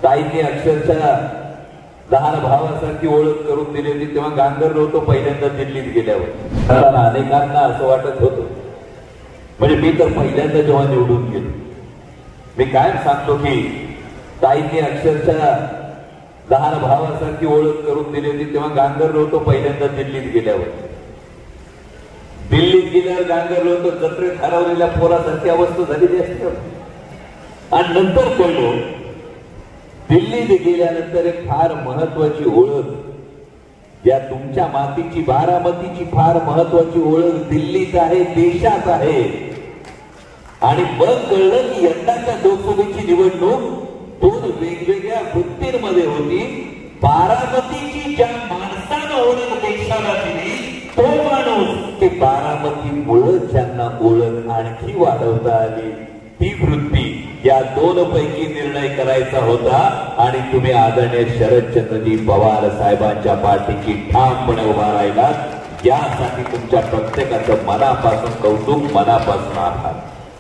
ताईंनी अक्षरशः लहान भावासारखी ओळख करून दिली होती तेव्हा गांगरलो होतो पहिल्यांदा दिल्लीत गेल्यावर. अनेकांना असं वाटत होतं, म्हणजे मी तर पहिल्यांदा जेव्हा निवडून गेलो, मी कायम सांगतो की ताईंनी अक्षरशः लहान भावासारखी ओळख करून दिली होती तेव्हा गांगरलो होतो पहिल्यांदा दिल्लीत गेल्यावर. दिल्लीत गेल्यावर गांगरलो होतो, जत्रेत हरवलेल्या पोरासारखी अवस्था झालेली असते. आणि नंतर कळलो दिल्लीत गेल्यानंतर एक फार महत्वाची ओळख, या तुमच्या मातीची बारामतीची फार महत्वाची ओळख दिल्लीत आहे, देशात आहे. आणि मग कळलं की यंदाच्या लोकसभेची निवडणूक दोन वेगवेगळ्या वृत्तींमध्ये होती. बारामतीची ज्या माणसानं ओळख देशाला दिली तो माणूस, ते बारामतीमुळे ज्यांना ओळख आणखी वाढवता आली ती वृत्ती, या दोन पैकी निर्णय करायचा होता. आणि तुम्ही आदरणीय शरदचंद्रजी पवार साहेबांच्या पाठीशी ठामपणे उभा राहिलात. यासाठी तुमच्या प्रत्येकाचं मनापासून कौतुक, मनापासून आभार.